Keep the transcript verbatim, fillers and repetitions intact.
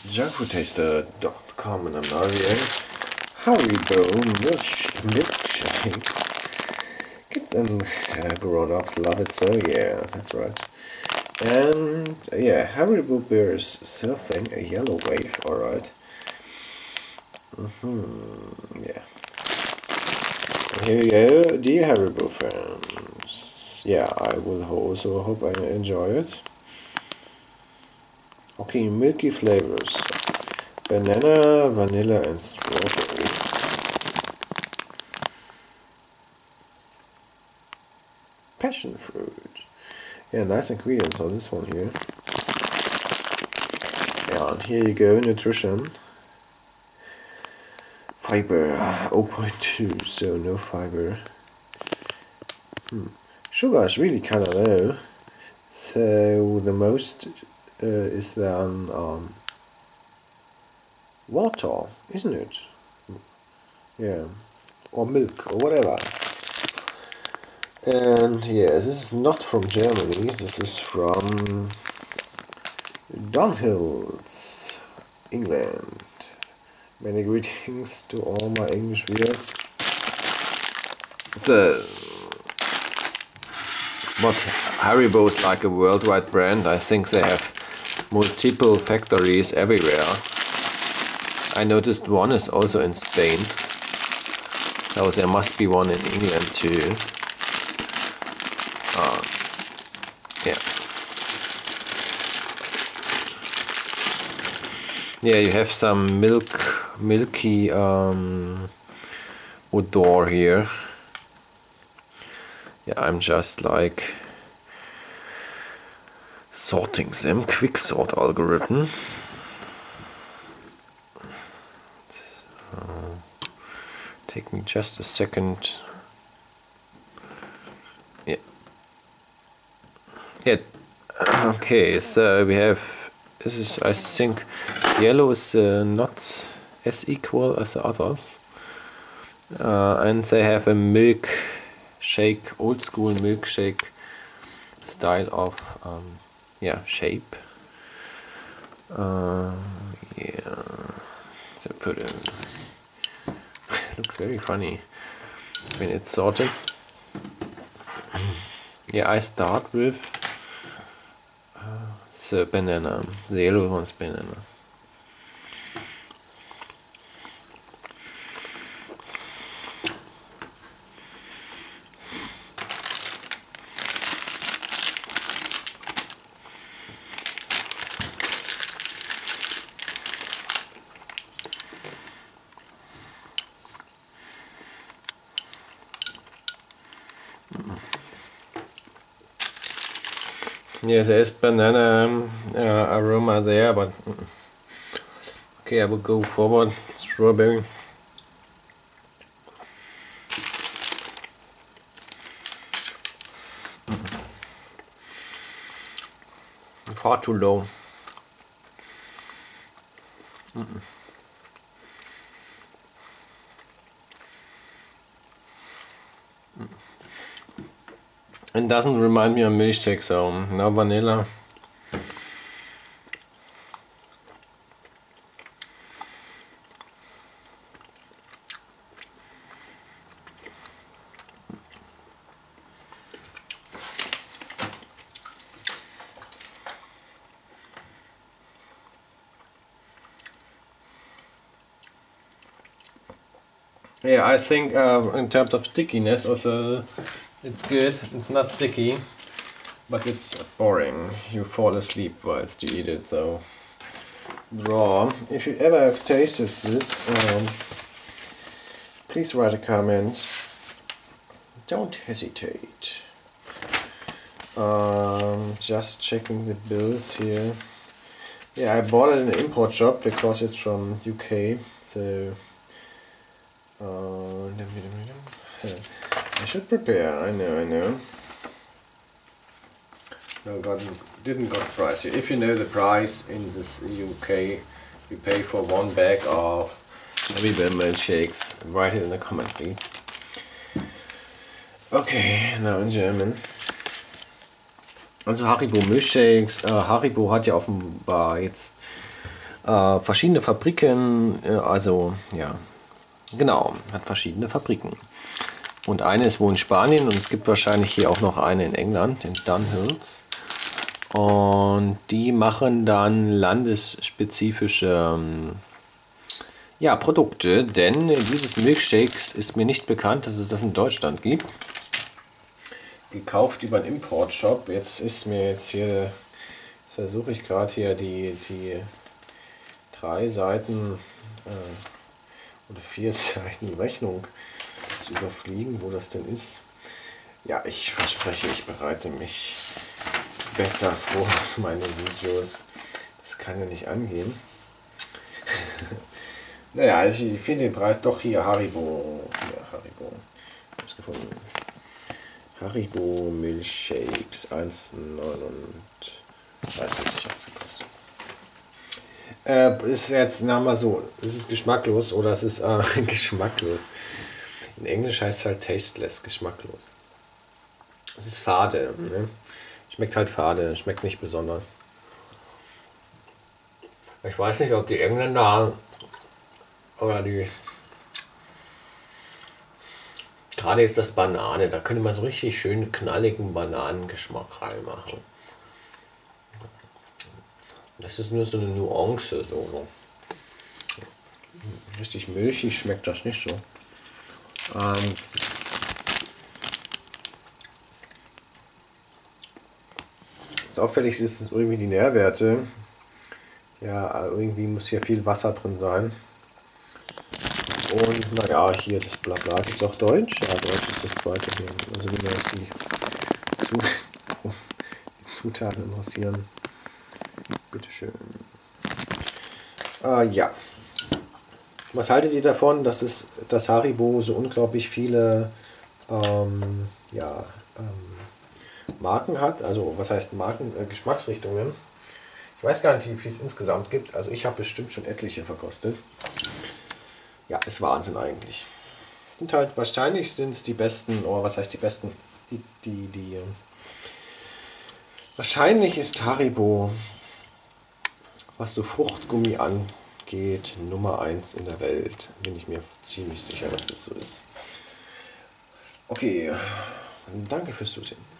junkfoodtaster dot com and I'm now reviewing Haribo milkshakes. Kids and uh, grown-ups love it, so yeah, that's right. And uh, yeah, Haribo bear is surfing a yellow wave, alright. Mm-hmm, yeah. And here we go, dear Haribo fans. Yeah, I will also hope I enjoy it. Okay, milky flavors. Banana, vanilla and strawberry. Passion fruit. Yeah, nice ingredients on this one here. And here you go, nutrition. Fiber, zero point two, so no fiber. Hmm. Sugar is really kind of low. So the most uh, is then um, water, isn't it? Yeah, or milk or whatever. And yeah, this is not from Germany, this is from Dunhills, England. Many greetings to all my English viewers. So, but Haribo is like a worldwide brand. I think they have multiple factories everywhere. I noticed one is also in Spain. So there must be one in England too. Uh, yeah. Yeah, you have some milk, milky um, odor here. Yeah, I'm just like sorting them, quick sort algorithm. So, take me just a second. Yeah. Yeah. Okay, so we have, this is, I think, yellow is uh, not as equal as the others. Uh, and they have a milk shake, old school milkshake style of um, yeah, shape. Uh, yeah, so for the looks very funny when it's sorted. Yeah, I start with uh, the banana, the yellow one's banana. Yes, there is banana uh, aroma there, but okay, I will go forward. Strawberry. Far too low. Mm-mm. Mm. It doesn't remind me of milkshake, so no vanilla. Yeah, I think uh, in terms of stickiness also it's good. It's not sticky, but it's boring. You fall asleep whilst you eat it, so draw. If you ever have tasted this, um, please write a comment. Don't hesitate. Um, just checking the bills here. Yeah, I bought it in an import shop because it's from U K, so Uh, I should prepare, I know, I know. No, God, didn't got the price here. If you know the price in this U K, you pay for one bag of Haribo milkshakes, write it in the comment, please. Okay, now in German. Also Haribo Milkshakes, äh, Haribo hat ja offenbar jetzt Äh, verschiedene Fabriken, äh, also ja, genau, hat verschiedene Fabriken. Und eine ist wohl in Spanien und es gibt wahrscheinlich hier auch noch eine in England, in Dunhills. Und die machen dann landesspezifische ähm, ja, Produkte, denn dieses Milkshakes ist mir nicht bekannt, dass es das in Deutschland gibt. Gekauft über einen Importshop. Jetzt ist mir jetzt hier, jetzt versuche ich gerade hier die, die drei Seiten äh, oder vier Seiten Rechnung zu überfliegen, wo das denn ist. Ja, ich verspreche, ich bereite mich besser vor auf meine Videos. Das kann ja nicht angehen. Naja, ich finde den Preis doch hier, Haribo. Ja, Haribo. Ich habe es gefunden. Haribo Milkshakes eins neununddreißig hat es gekostet. Äh, ist jetzt, na mal so, ist es geschmacklos oder es ist äh, geschmacklos. In Englisch heißt es halt tasteless, geschmacklos. Es ist fade, ne? Schmeckt halt fade, schmeckt nicht besonders. Ich weiß nicht, ob die Engländer oder die... Gerade ist das Banane, da könnte man so richtig schön knalligen Bananengeschmack reinmachen. Das ist nur so eine Nuance, so. Richtig milchig schmeckt das nicht so. Ähm, was auffällig ist, ist irgendwie die Nährwerte. Ja, irgendwie muss hier viel Wasser drin sein. Und naja, hier das Blabla gibt es auch Deutsch. Ja, Deutsch ist das zweite hier. Also wenn wir die, Zu die Zutaten interessieren. Bitteschön. Ah, ja. Was haltet ihr davon, dass es das Haribo so unglaublich viele ähm, ja, ähm, Marken hat? Also was heißt Marken, äh, Geschmacksrichtungen? Ich weiß gar nicht, wie viel es insgesamt gibt. Also ich habe bestimmt schon etliche verkostet. Ja, ist Wahnsinn eigentlich. Sind halt, wahrscheinlich sind es die besten, oder was heißt die besten? Die, die, die, äh, wahrscheinlich ist Haribo, was so Fruchtgummi angeht, Nummer eins in der Welt. Bin ich mir ziemlich sicher, dass es so ist. Okay, danke fürs Zusehen.